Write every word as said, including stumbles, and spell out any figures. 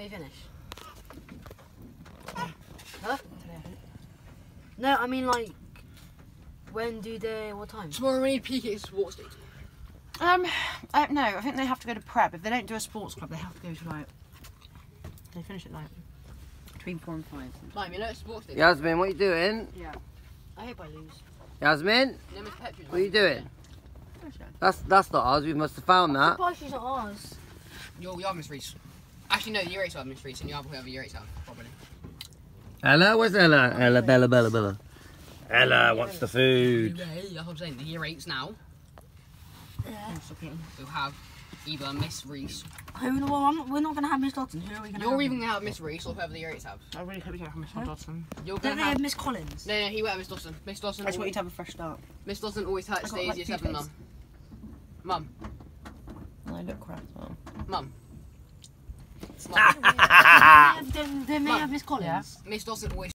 you finish? Huh? No, I mean like, when do they, what time? Tomorrow we need P K sports day. Um, uh, no, I think they have to go to prep. If they don't do a sports club, they have to go to like, they finish at like, between four and five. Mum, you know it's sports day. Yasmin, what are you doing? Yeah. I hope I lose. Yasmin, Name is Petrus. what are you doing? That's that's not ours. We must have found that. Surprised she's not ours. You're, you are Miss Reese. Actually, no, the year eights are Miss Reese, and you have whoever year eights have, probably. Ella, where's Ella? Ella, Bella, Bella, Bella. Ella wants the food. Yeah, that's what I'm saying. The year eights now Yeah. will have either Miss Reese. Who, well, I'm not, we're not going to have Miss Dodson. Who are we going to have? You're even going to have Miss Reese or whoever the year eights have. I really hope you don't have Miss Dodson. You're Don't going they to have have... Miss Collins? No, no, he won't have Miss Dawson. Miss Dawson... I just want you to have a fresh start. Miss Dawson always I stays got, like, year two seven, days. Mum. Mum. And I look crap as well. Mum. They may have, they, they may Mum. have Miss Collins. Miss Dawson always